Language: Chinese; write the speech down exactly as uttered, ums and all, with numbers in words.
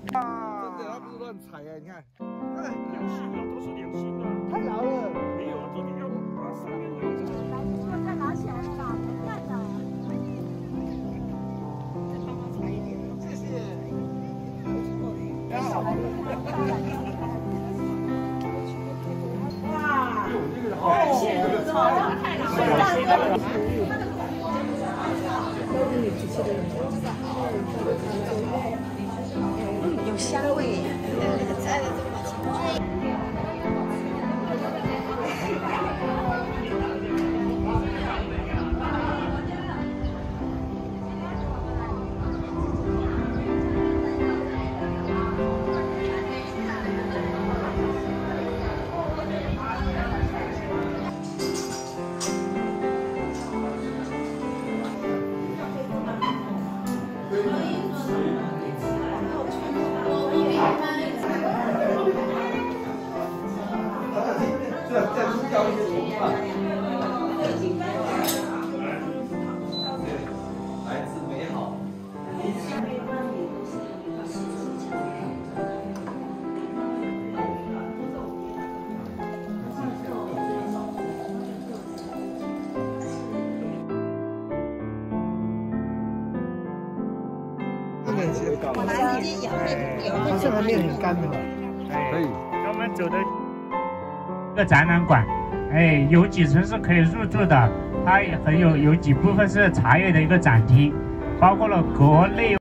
啊，真的，他不是乱踩哎，你看，哎， 两星啊，都是两星啊， 太老了。 没有，这里要把上面有这个。 来，你们再拿起来了啦，不看的。再帮忙踩一点。 谢谢。 哇！太羡慕了，太老了。有香味，摘的这么清。 这这是教一些文化。来自美好。 我拿一点咬， 它这个面很干的。可以。 我们走的这个展览馆，哎，有几层是可以入住的，它也很有有几部分是茶叶的一个展厅，包括了国内。